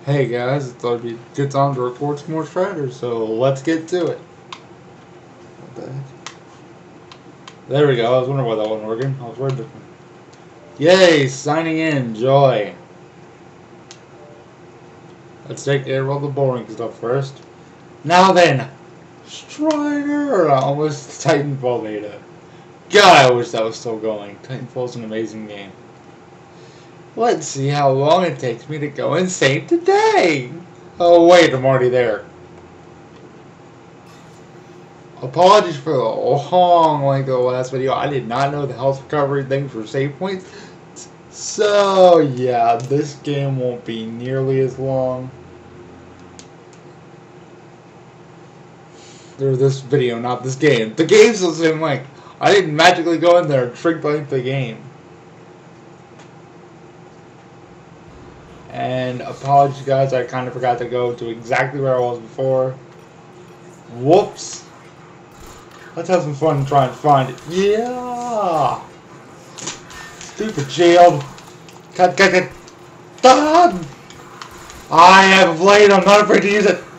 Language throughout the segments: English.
Hey guys, it's thought it'd be a good time to record some more Strider, so let's get to it. What the heck? There we go, I was wondering why that wasn't working. I was worried. Yay, signing in, joy. Let's take care of all the boring stuff first. Now then, Strider, almost Titanfall beta. God, I wish that was still going. Titanfall's an amazing game. Let's see how long it takes me to go insane today. Oh wait, I'm already there. Apologies for the long length of the last video. I did not know the health recovery things were save points. So yeah, this game won't be nearly as long. Or this video, not this game. The game's the same length. I didn't magically go in there and shrink the length of the game. And apologies guys, I kind of forgot to go to exactly where I was before. Whoops. Let's have some fun and try and find it. Yeah! Stupid shield. Cut. Done! I have a blade, I'm not afraid to use it.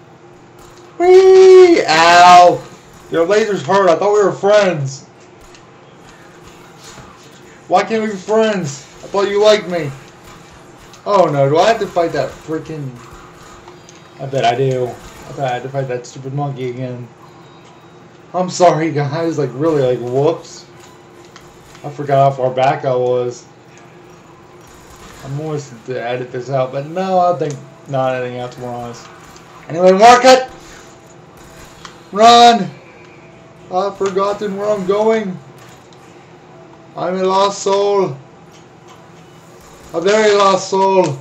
Whee! Ow! Your lasers hurt, I thought we were friends. Why can't we be friends? I thought you liked me. Oh no, do I have to fight that freaking... I bet I do. I bet I have to fight that stupid monkey again. I'm sorry guys, like really, like whoops. I forgot how far back I was. I'm always to edit this out, but no, I think not editing out tomorrow. Anyway, market! Run! I've forgotten where I'm going. I'm a lost soul. A very lost soul.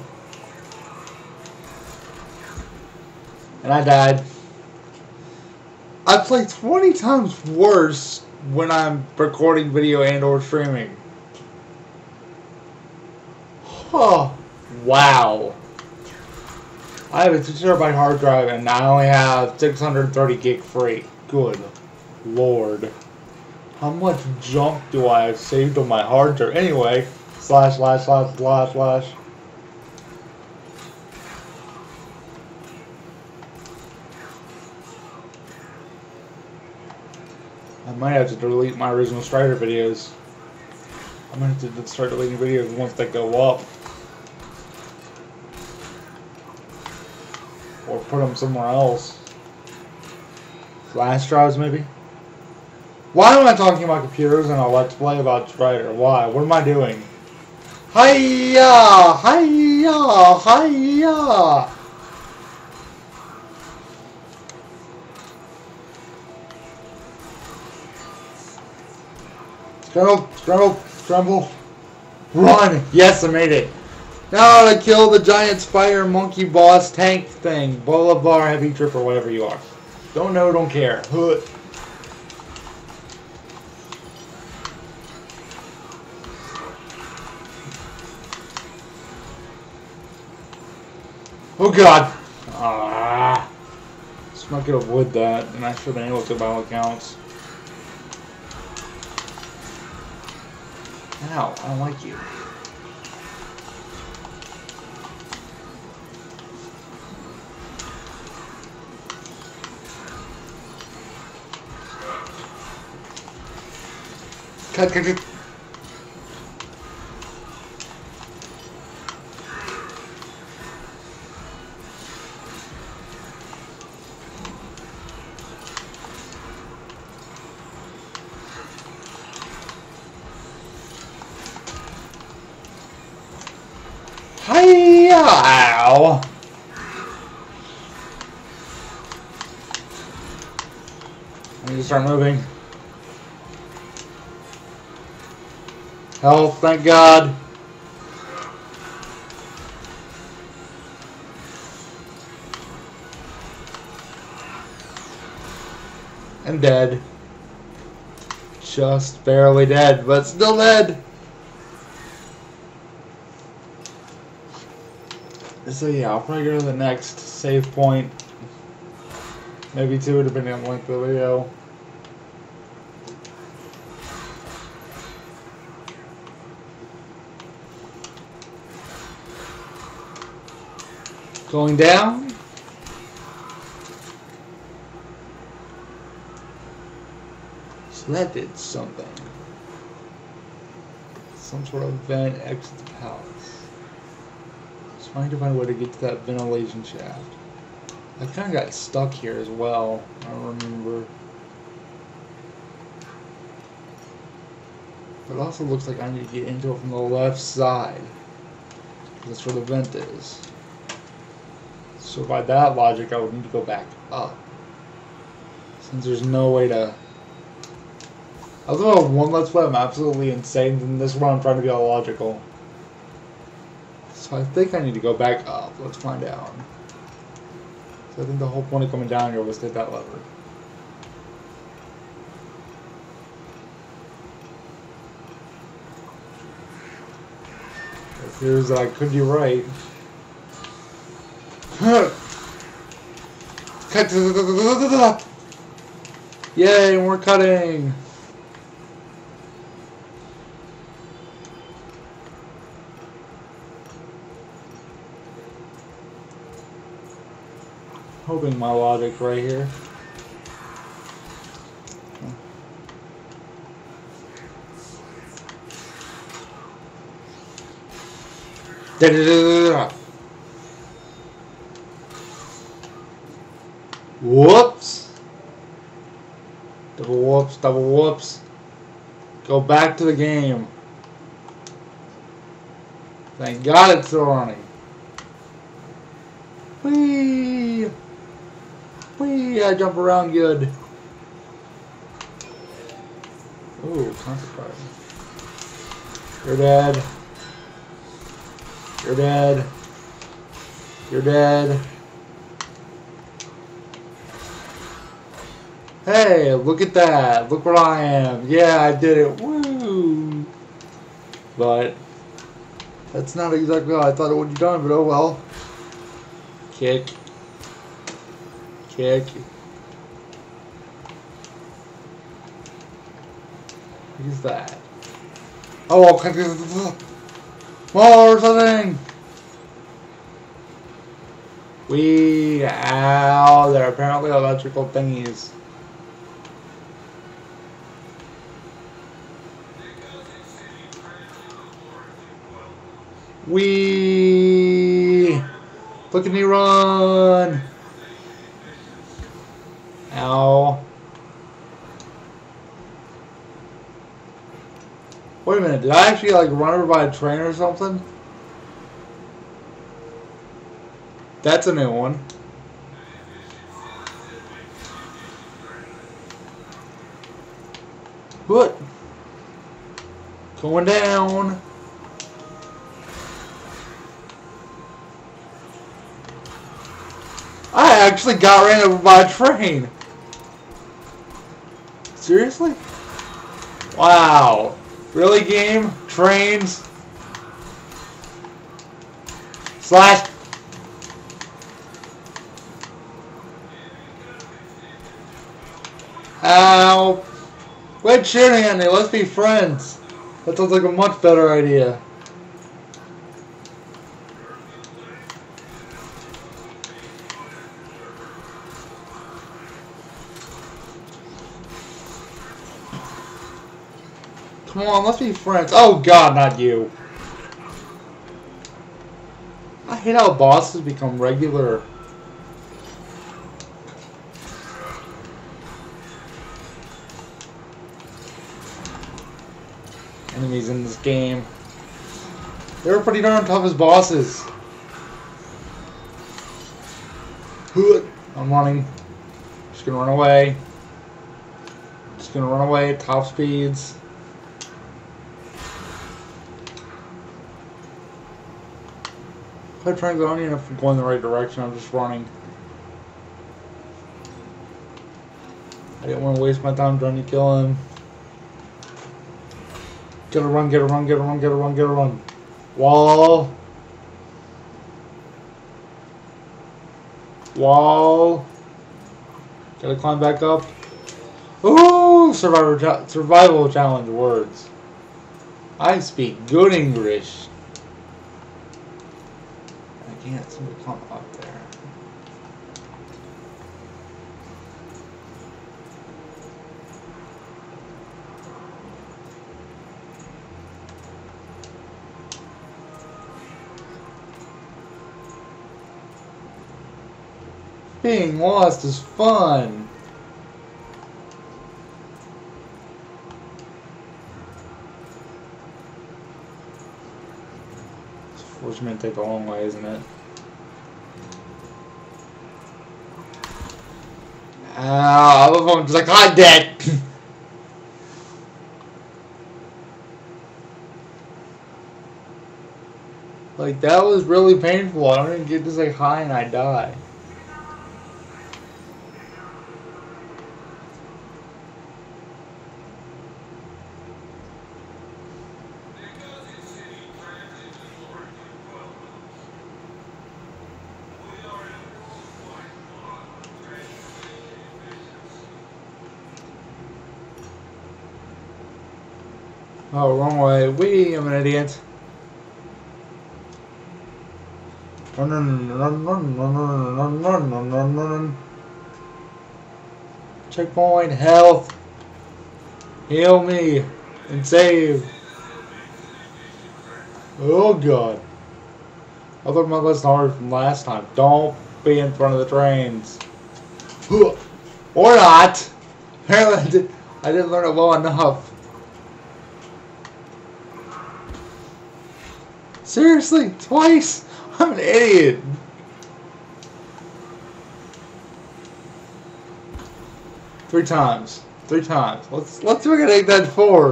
And I died. I play 20 times worse when I'm recording video and or streaming. Oh, wow. I have a 2TB hard drive and I only have 630 gig free. Good lord. How much junk do I have saved on my hard drive? Anyway, //////. I might have to delete my original Strider videos. I'm going to have to start deleting videos once they go up. Or put them somewhere else. Flash drives maybe? Why am I talking about computers and a let's play about Strider? Why? What am I doing? Hiya! Hiya! Hiya! Scramble. Run! Yes, I made it. Now to kill the giant spider monkey boss tank thing. Blah blah heavy trip or whatever you are. Don't know, don't care. Hood. Oh god! Ah! I'm not gonna avoid that, and I should have been able to by all accounts. Ow, I don't like you. Cut. Hiya! Ow! I need to start moving. Health, thank God. I'm dead. Just barely dead, but still dead. So yeah, I'll probably go to the next save point. Maybe two, depending on the length of the video. Going down. So that did something. Some sort of vent exit the palace. Just trying to find a way to get to that ventilation shaft. I kind of got stuck here as well. I don't remember. But it also looks like I need to get into it from the left side. That's where the vent is. So by that logic, I would need to go back up. Since there's no way to... Although one Let's Play I'm absolutely insane, then this one I'm trying to be all logical. So I think I need to go back up. Let's find out. So I think the whole point of coming down here was to hit that lever. It appears that I could be right. Yay, and we're cutting! Hoping my logic right here. Whoops! Double whoops, double whoops. Go back to the game. Thank God it's still running. Whee! Whee! I jump around good. Ooh, concept card. You're dead. You're dead. You're dead. Hey, look at that. Look where I am. Yeah, I did it. Woo! But that's not exactly how I thought it would be done, but oh well. Kick. Kick. What is that? Oh, more something! Ow, they're apparently electrical thingies. Look at me run! Ow. Wait a minute, did I actually like run over by a train or something? That's a new one. What? Going down. I actually got ran over by a train. Seriously? Wow. Really, game? Trains? Slash. Ow. Quit shooting at me. Let's be friends. That sounds like a much better idea. Come on, let's be friends. Oh God, not you. I hate how bosses become regular. Enemies in this game. They were pretty darn tough as bosses. I'm running. Just gonna run away. Just gonna run away at top speeds. Quite frankly, I don't even know if I'm going the right direction. I'm just running. I didn't want to waste my time trying to kill him. Gotta run, gotta run, gotta run, gotta run, gotta run. Wall. Wall. Gotta climb back up. Ooh, survival challenge words. I speak good English. I can't seem to come up there. Being lost is fun. Which meant take a long way, isn't it? I love how I'm just like, I'm dead! Like, that was really painful. I don't even get to say hi and I die. Oh, wrong way. Wee, I'm an idiot. Run, run, run, run, run, run, run, run, run, run. Checkpoint, health. Heal me and save. Oh god. I thought my lesson hard from last time. Don't be in front of the trains. Or not. Apparently I didn't learn it well enough. Seriously, twice? I'm an idiot. Three times. Let's see what I can make that for.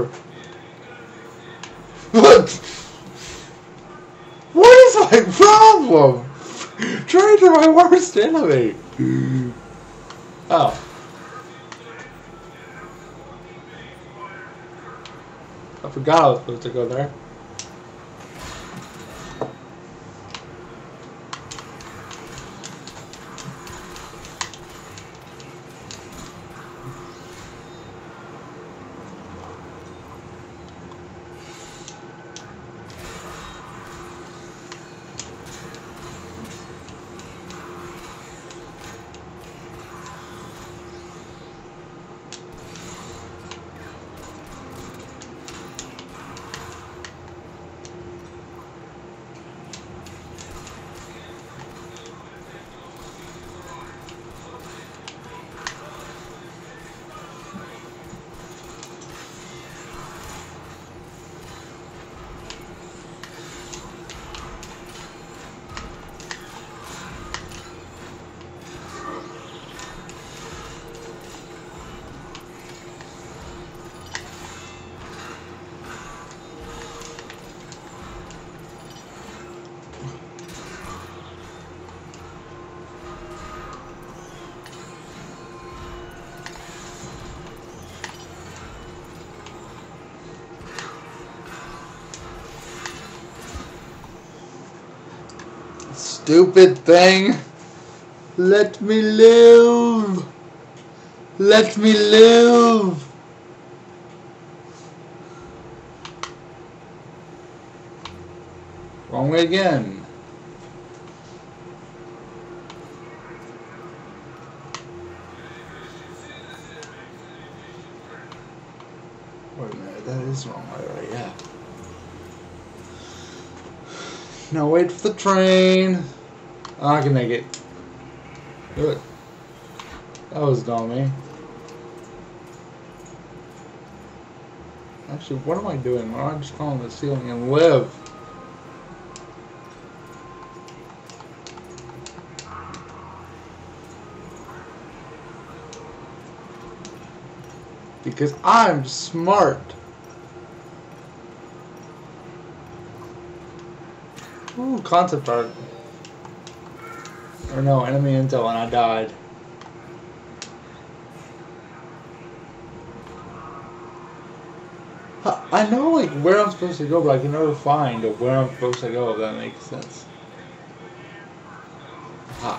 What is my problem? Trains are my worst enemy. Oh. I forgot I was supposed to go there. Stupid thing. Let me live. Let me live. Wrong way again. Wait a minute, that is the wrong way, right? Yeah. Now wait for the train. Oh, I can make it. Good. That was dummy. Actually, what am I doing? Why don't I just climb the ceiling and live? Because I'm smart. Ooh, concept art. Or no, enemy intel and I died. I know like where I'm supposed to go, but I can never find where I'm supposed to go, if that makes sense. Ha.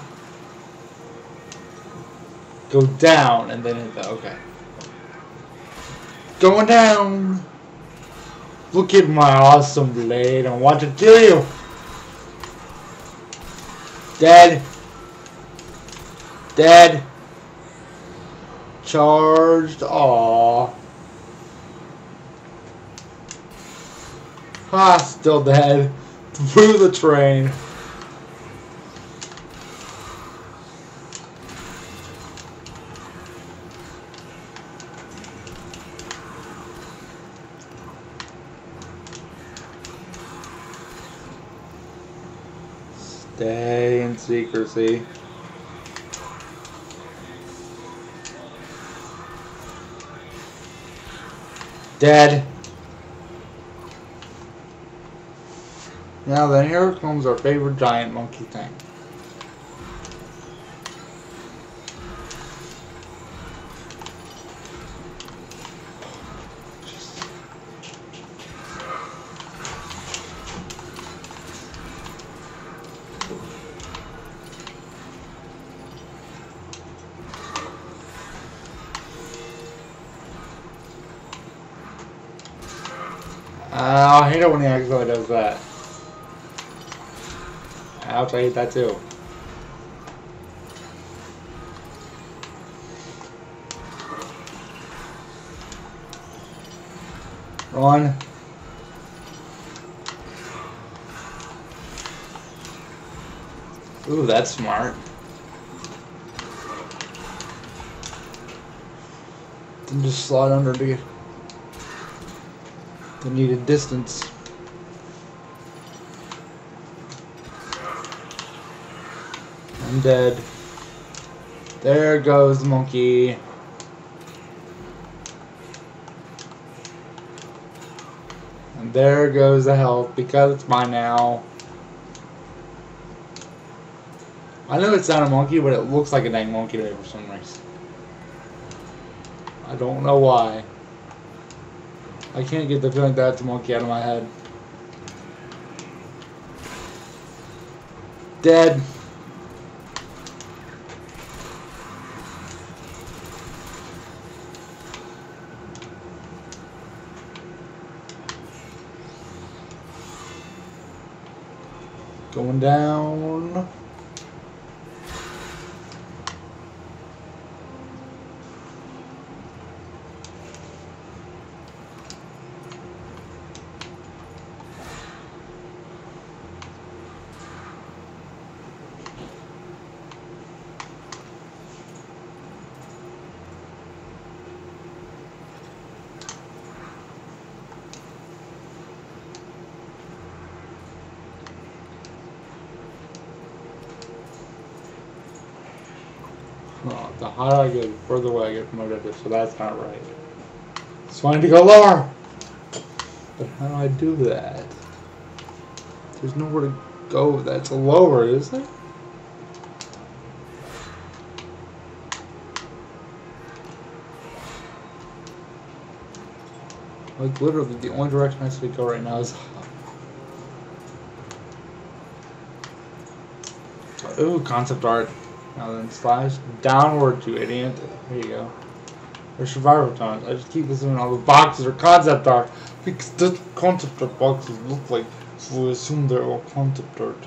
Go down and then hit that, okay. Going down! Look at my awesome blade and watch it kill you! Dead. Dead. Charged. Aww. Ha, still dead. Through the train. Stay in secrecy. Dead. Now then, here comes our favorite giant monkey thing. I hate it when he actually does that. Ouch, I hate that too. Run. Ooh, that's smart. Then just slide under to get the needed distance. I'm dead. There goes the monkey. And there goes the health because it's mine now. I know it's not a monkey, but it looks like a dang monkey to me for some reason. I don't know why. I can't get the feeling that's a monkey out of my head. Dead. Going down. Oh, the higher I get, the further away I get from my objective, so that's not right. So I need to go lower! But how do I do that? There's nowhere to go that's lower, is there? Like, literally, the only direction I should go right now is up. Ooh, concept art. Now then, slash downward, you idiot. There you go. Or survival times. I just keep assuming all the boxes are concept art because the concept art boxes look like, so we assume they're all concept art.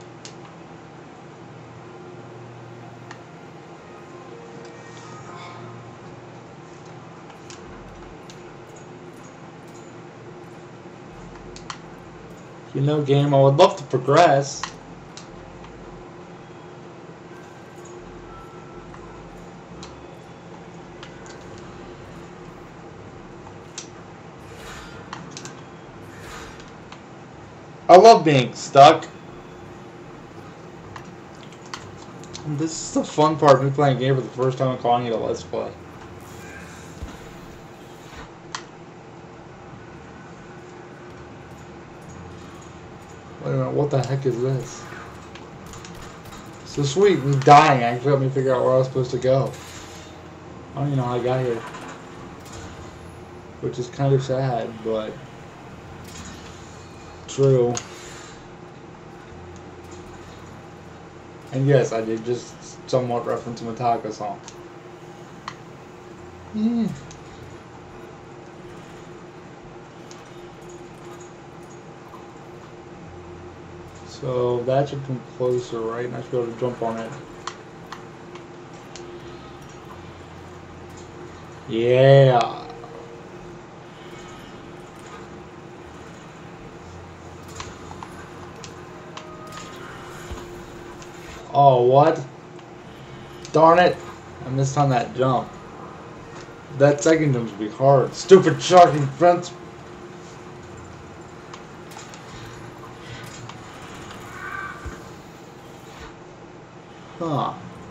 You know, game, I would love to progress. I love being stuck. And this is the fun part of me playing a game for the first time and calling it a Let's Play. Wait a minute, what the heck is this? So sweet, me dying actually helped me figure out where I was supposed to go. I don't even know how I got here. Which is kind of sad, but true. And yes, I did just somewhat reference a Metallica song. Yeah. So that should come closer, right? And I should be able to jump on it. Yeah. Oh, what? Darn it. I missed on that jump. That second jump should be hard. Stupid shocking fence. Huh.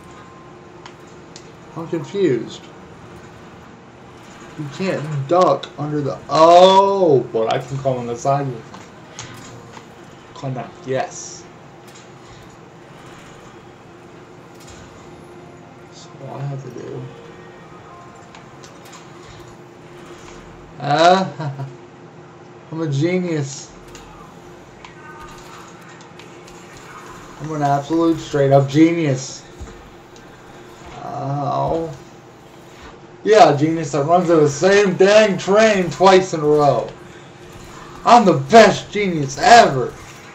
I'm confused. You can't duck under the... Oh! But I can climb on the side with it. Climb down. Yes. So all I have to do... I'm a genius. I'm an absolute straight up genius. Oh. Yeah, a genius that runs to the same dang train twice in a row. I'm the best genius ever.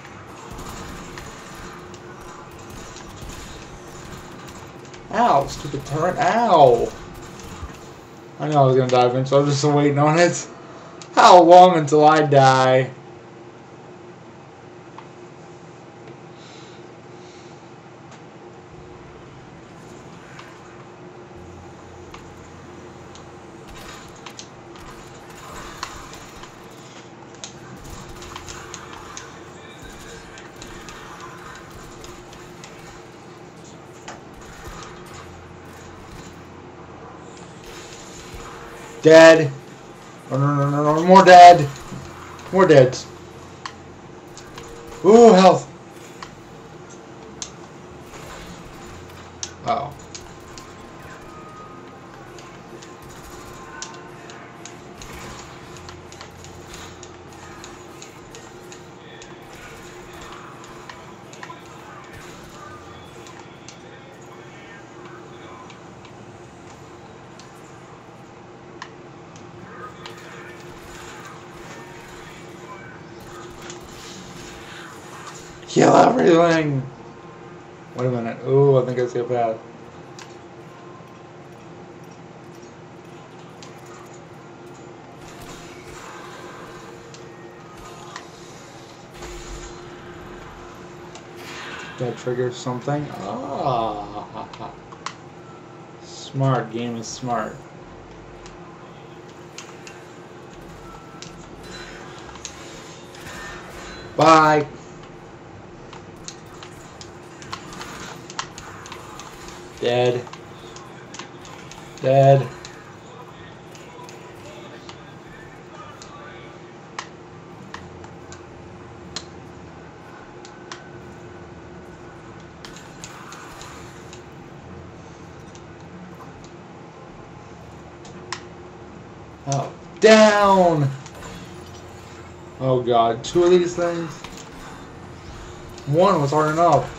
Ow, stupid turret. Ow. I know I was gonna die eventually. I was just waiting on it. How long until I die? Dead. No, more dead. More dead. Ooh, health. Uh oh. Kill everything! Wait a minute. Ooh, I think I see a path. That triggers something. Ah, smart. Game is smart. Bye. Dead. Dead. Oh, down! Oh god, 2 of these things? 1 was hard enough.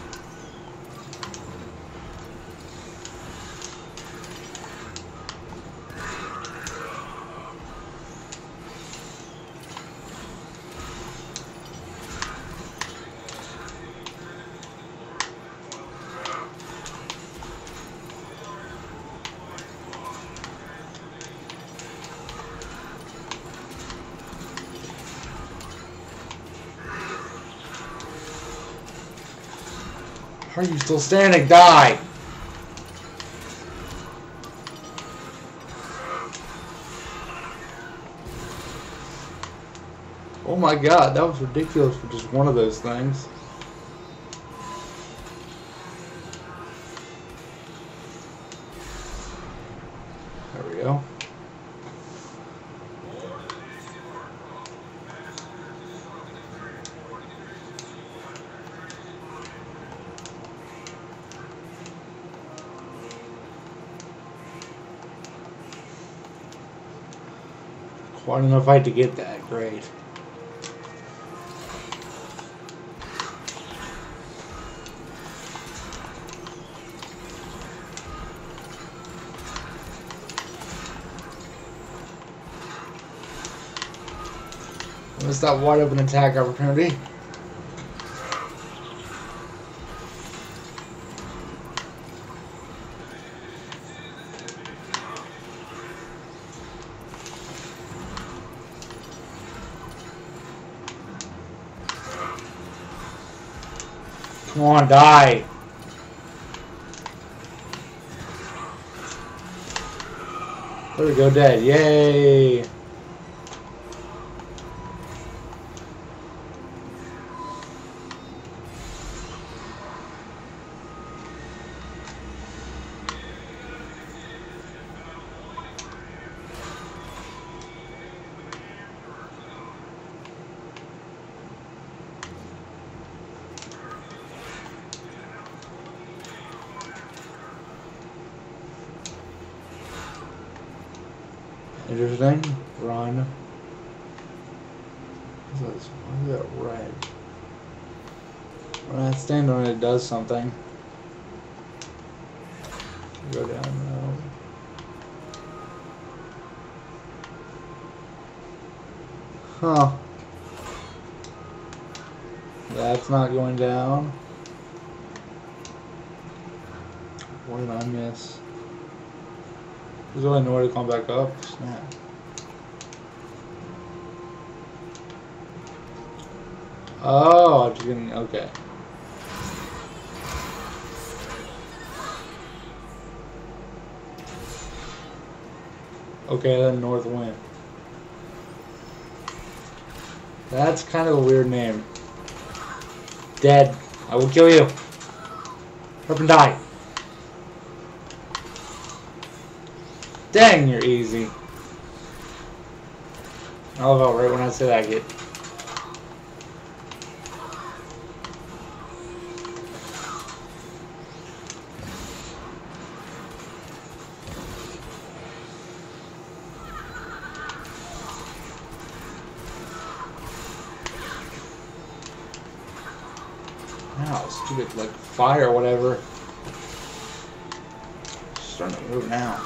Are you still standing? Die! Oh my god, that was ridiculous for just one of those things. There we go. Quite enough fight to get that. Great. Missed that wide open attack opportunity. Come on, die. There we go, dead. Yay. Interesting. Run. Why is that red? When I stand on it, it does something. Go down now. Huh. That's not going down. What did I miss? There's really nowhere to come back up. Snap. Oh, I'm just getting, okay. Okay, then North Wind. That's kind of a weird name. Dead. I will kill you. Up and die. Dang, you're easy. I love how right when I say that I get. Ow, stupid, like, fire or whatever. It's starting to move now.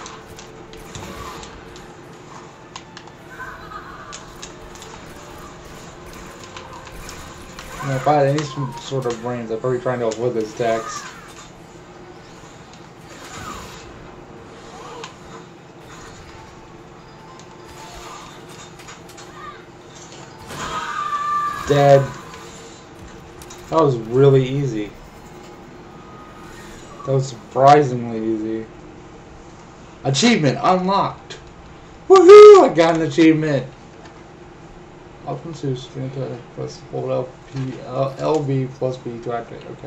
You know, if I had any sort of brains, I'd probably try to avoid those attacks. Dead. That was really easy. That was surprisingly easy. Achievement unlocked. Woohoo! I got an achievement. Option 2, press hold LB plus B to activate. Okay.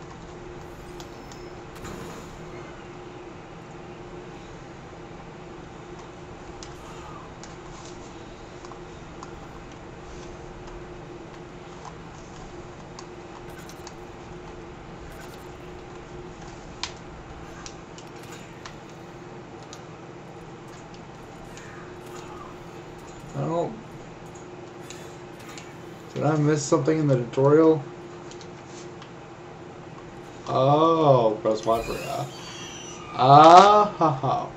Oh. Did I miss something in the tutorial? Oh, press Y for that. Ah, ha, ha.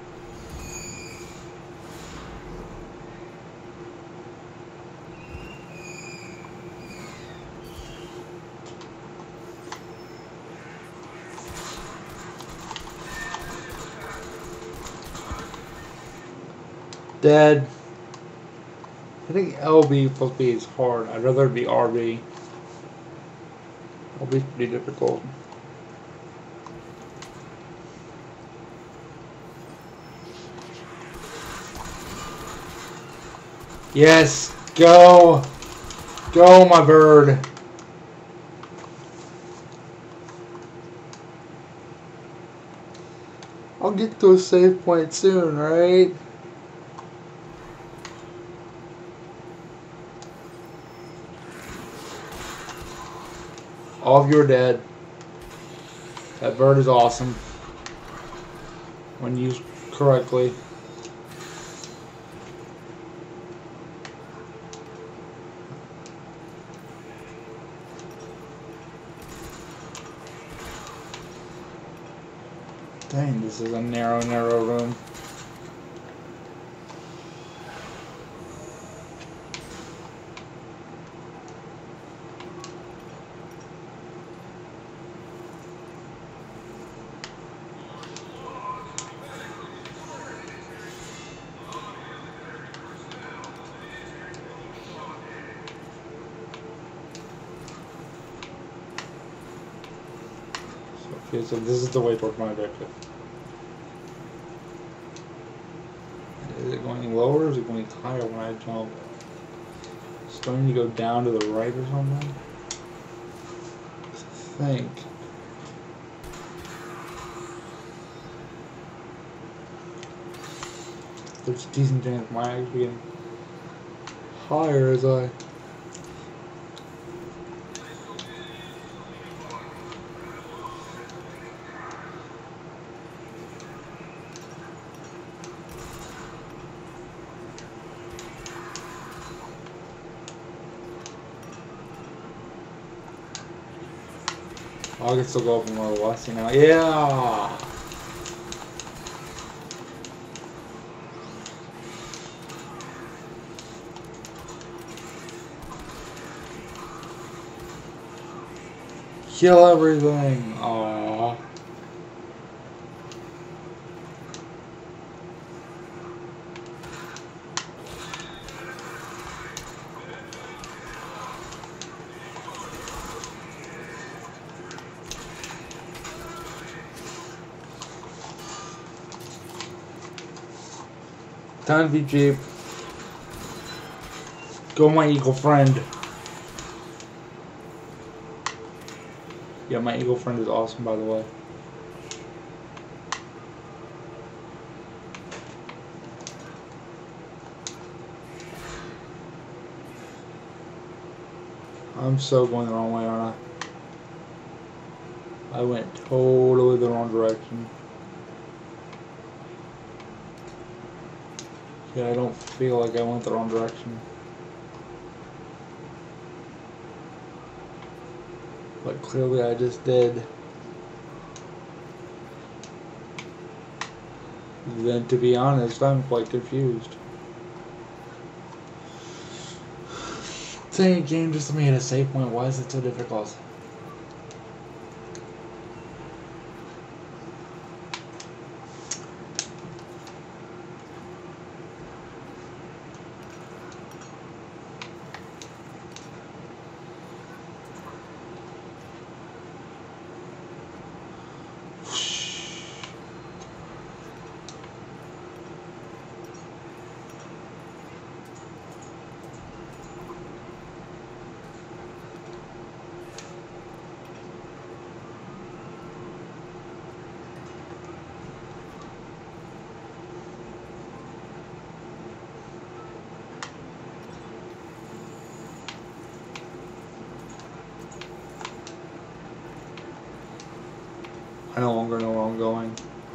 Dead. I think LB plus B is hard. I'd rather it be RB. LB is pretty difficult. Yes, go! Go, my bird! I'll get to a save point soon, right? All of you are dead. That bird is awesome when used correctly. Dang, this is a narrow, narrow room. Okay, so this is the way towards my objective. Is it going lower or is it going higher when I jump? It's going to go down to the right or something? I think. There's a decent chance my axe be getting higher as I... I can still go up in Level West now. Yeah! Kill everything! Aww. Time to be cheap. Go, my eagle friend. Yeah, my eagle friend is awesome, by the way. I'm so going the wrong way, aren't I? I went totally the wrong direction. Yeah, I don't feel like I went the wrong direction. But clearly I just did. Then to be honest, I'm quite confused. Dang, game just made a save point. Why is it so difficult? I no longer know where I'm going.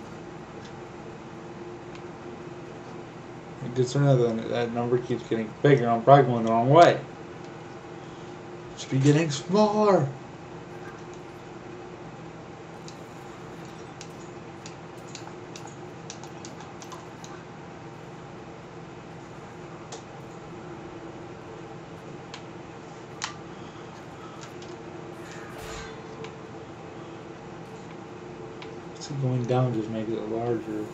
Considering that number keeps getting bigger, I'm probably going the wrong way. It should be getting smaller. So going down just makes it larger.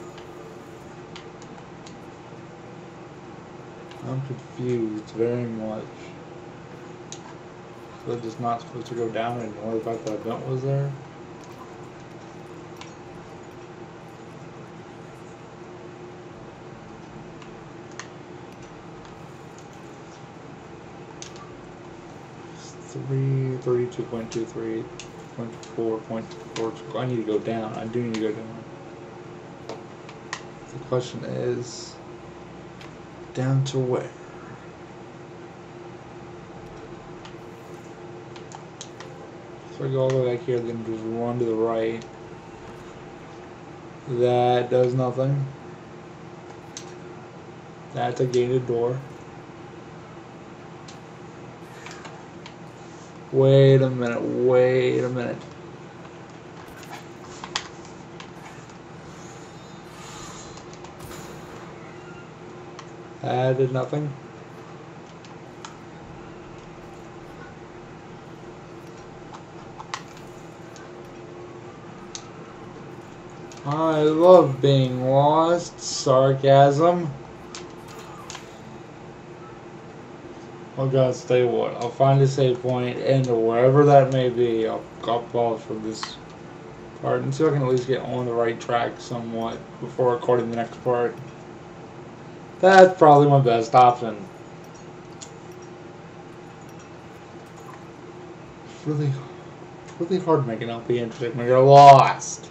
I'm confused very much. So it's just not supposed to go down and ignore the fact that event was there? Three 32.23.4.4. I need to go down. I do need to go down. The question is, down to where? So I go all the way back here, then just run to the right. That does nothing. That's a gated door. Wait a minute, wait a minute. That did nothing. I love being lost. Sarcasm. Oh God, stay what? I'll find a save point, and wherever that may be, I'll pause from this part and see if I can at least get on the right track somewhat before recording the next part. That's probably my best option. It's really hard making LP interesting when you're lost.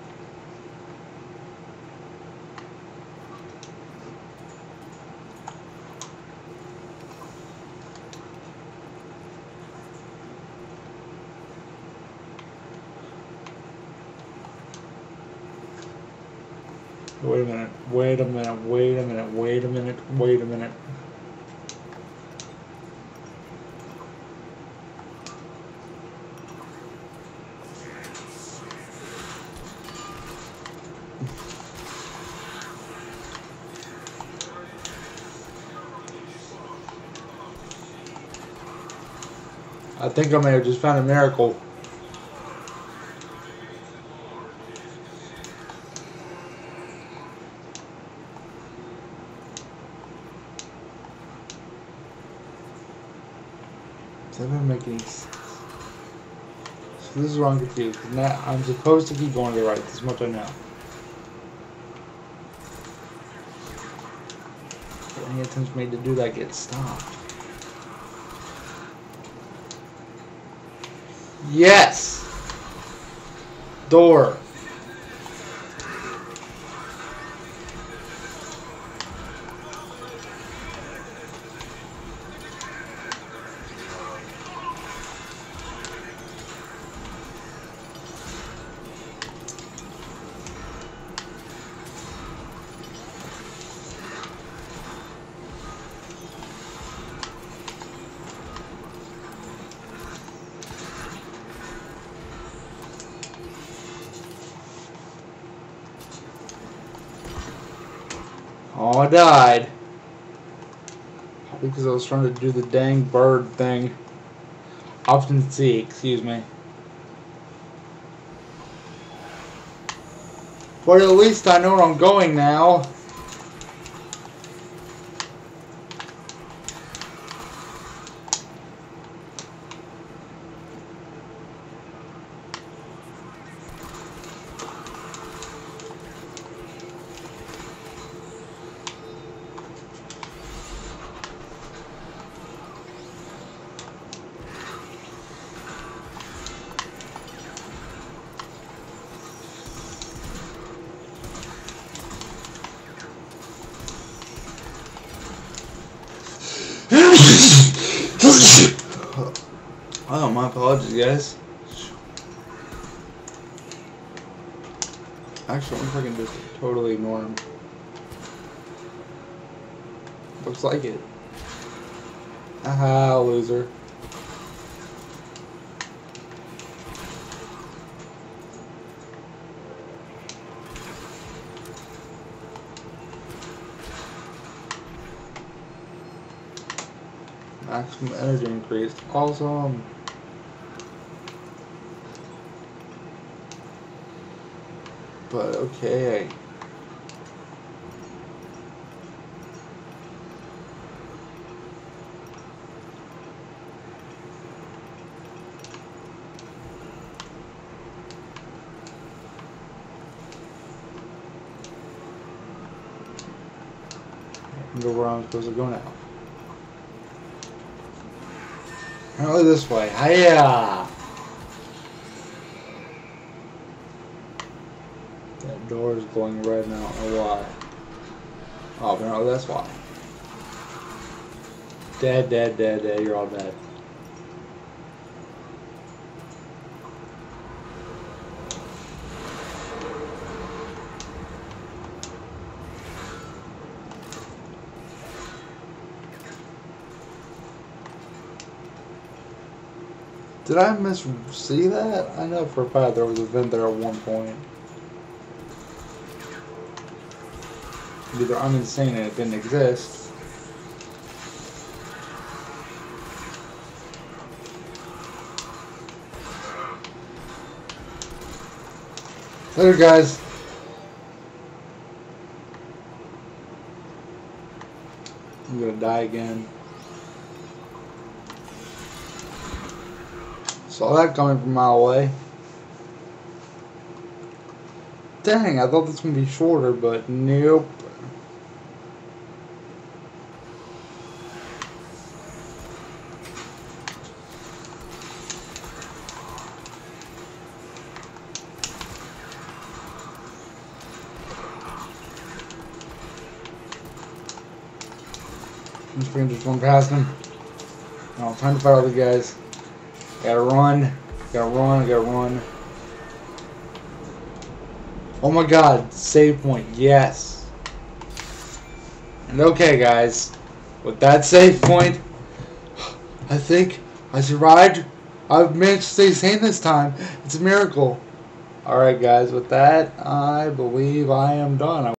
Wait a minute, wait a minute, wait a minute, wait a minute, wait a minute. I think I may have just found a miracle. That doesn't make any sense. So this is where I'm confused. Now I'm supposed to keep going to the right. This much I know. But any attempts made to do that get stopped. Yes! Door. Oh, I died. Because I was trying to do the dang bird thing. Option C, excuse me. But at least I know where I'm going now. Oh, my apologies, guys. Actually, I'm freaking just totally ignore him. Looks like it. Aha, loser. Maximum energy increased. Awesome. But okay. I go where I'm supposed to go now. Apparently this way. Hiya! That door is glowing red and I don't know why. Oh, apparently that's why. Dead, dead, dead, dead. You're all dead. Did I see that? I know for a fact there was a vent there at one point. Either I'm insane and it didn't exist. Later, guys. I'm gonna die again. Saw that coming from a mile away. dang, I thought this was going to be shorter, but nope. I'm just going to just run past him. Oh, time to fight all the guys. Gotta run. Gotta run. Oh my god, save point, yes. And okay, guys, with that save point, I think I survived. I've managed to stay sane this time. It's a miracle. Alright, guys, with that, I believe I am done.